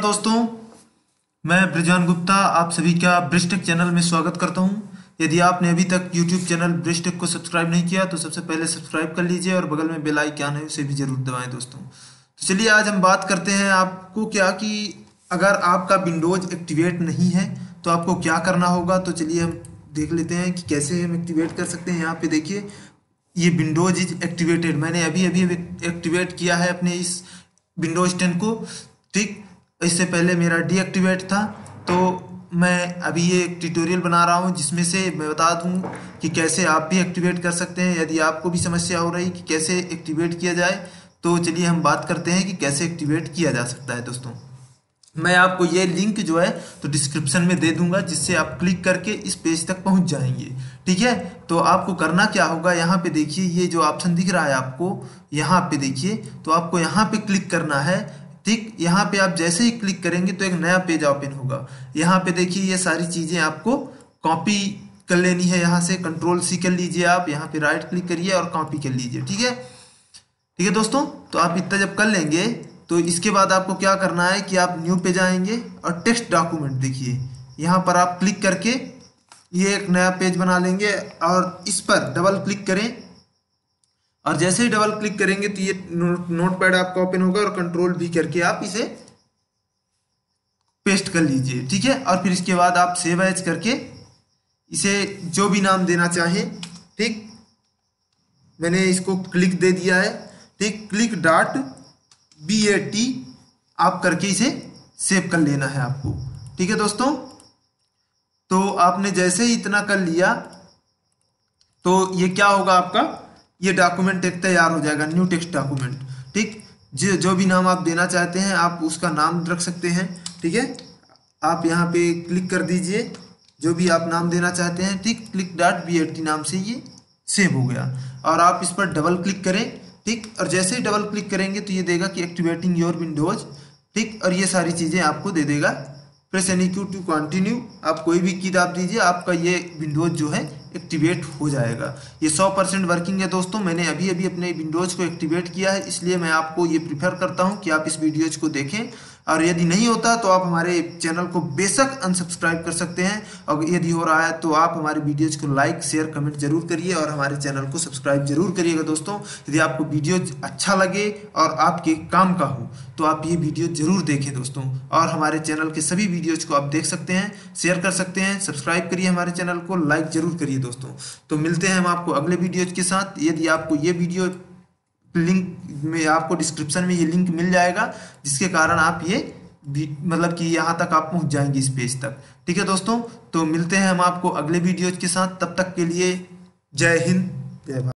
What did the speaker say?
दोस्तों, मैं ब्रिजवान गुप्ता आप सभी का ब्रिजटेक चैनल में स्वागत करता हूं। यदि आपने अभी तक यूट्यूब चैनल ब्रिजटेक को सब्सक्राइब नहीं किया तो सबसे पहले सब्सक्राइब कर लीजिए और बगल में बेल आइकन है उसे भी जरूर दबाएं दोस्तों। तो चलिए आज हम बात करते हैं आपको क्या कि अगर आपका विंडोज एक्टिवेट नहीं है तो आपको क्या करना होगा। तो चलिए हम देख लेते हैं कि कैसे हम एक्टिवेट कर सकते हैं। यहाँ पे देखिए ये विंडोज इज एक्टिवेटेड, मैंने अभी अभी एक्टिवेट किया है अपने इस विंडोज 10 को। ठीक, इससे पहले मेरा डीएक्टिवेट था। तो मैं अभी ये एक ट्यूटोरियल बना रहा हूँ जिसमें से मैं बता दूँ कि कैसे आप भी एक्टिवेट कर सकते हैं। यदि आपको भी समस्या हो रही कि कैसे एक्टिवेट किया जाए तो चलिए हम बात करते हैं कि कैसे एक्टिवेट किया जा सकता है। दोस्तों मैं आपको ये लिंक जो है तो डिस्क्रिप्शन में दे दूंगा जिससे आप क्लिक करके इस पेज तक पहुंच जाएंगे। ठीक है, तो आपको करना क्या होगा, यहाँ पे देखिए ये जो ऑप्शन दिख रहा है आपको, यहाँ पे देखिए तो आपको यहाँ पे क्लिक करना है। ठीक, यहाँ पे आप जैसे ही क्लिक करेंगे तो एक नया पेज ओपन होगा। यहाँ पे देखिए ये सारी चीजें आपको कॉपी कर लेनी है। यहाँ से Ctrl+C कर लीजिए, आप यहाँ पे राइट क्लिक करिए और कॉपी कर लीजिए। ठीक है दोस्तों, तो आप इतना जब कर लेंगे तो इसके बाद आपको क्या करना है कि आप न्यू पे जाएंगे और टेक्स्ट डॉक्यूमेंट देखिए यहाँ पर आप क्लिक करके ये एक नया पेज बना लेंगे और इस पर डबल क्लिक करें। और जैसे ही डबल क्लिक करेंगे तो ये नोटपैड आपका ओपन होगा और Ctrl+V करके आप इसे पेस्ट कर लीजिए। ठीक है, और फिर इसके बाद आप सेव एज करके इसे जो भी नाम देना चाहें। ठीक, मैंने इसको क्लिक दे दिया है। ठीक, click.bat आप करके इसे सेव कर लेना है आपको। ठीक है दोस्तों, तो आपने जैसे ही इतना कर लिया तो ये क्या होगा, आपका ये डॉक्यूमेंट एक तैयार हो जाएगा, न्यू टेक्स्ट डॉक्यूमेंट। ठीक, जो भी नाम आप देना चाहते हैं आप उसका नाम रख सकते हैं। ठीक है, आप यहाँ पे क्लिक कर दीजिए जो भी आप नाम देना चाहते हैं। ठीक, click.bat नाम से ये सेव हो गया और आप इस पर डबल क्लिक करें। ठीक, और जैसे ही डबल क्लिक करेंगे तो ये देगा कि एक्टिवेटिंग योर विंडोज। ठीक, और ये सारी चीज़ें आपको दे देगा। Press any key to continue, आप कोई भी की दाब दीजिए, आपका ये विंडोज जो है एक्टिवेट हो जाएगा। ये 100% वर्किंग है दोस्तों। मैंने अभी अभी अपने विंडोज को एक्टिवेट किया है, इसलिए मैं आपको ये प्रीफर करता हूँ कि आप इस वीडियोज को देखें। और यदि नहीं होता तो आप हमारे चैनल को बेशक अनसब्सक्राइब कर सकते हैं, और यदि हो रहा है तो आप हमारे वीडियोज को लाइक शेयर कमेंट जरूर करिए और हमारे चैनल को सब्सक्राइब जरूर करिएगा दोस्तों। यदि आपको वीडियो अच्छा लगे और आपके काम का हो तो आप ये वीडियो जरूर देखें दोस्तों। और हमारे चैनल के सभी वीडियोज को आप देख सकते हैं, शेयर कर सकते हैं, सब्सक्राइब करिए हमारे चैनल को, लाइक जरूर करिए दोस्तों। तो मिलते हैं हम आपको अगले वीडियोज के साथ। यदि आपको ये वीडियो लिंक में आपको डिस्क्रिप्शन में ये लिंक मिल जाएगा जिसके कारण आप ये मतलब कि यहाँ तक आप पहुँच जाएंगे इस पेज तक। ठीक है दोस्तों, तो मिलते हैं हम आपको अगले वीडियोज के साथ। तब तक के लिए जय हिंद, जय भारत।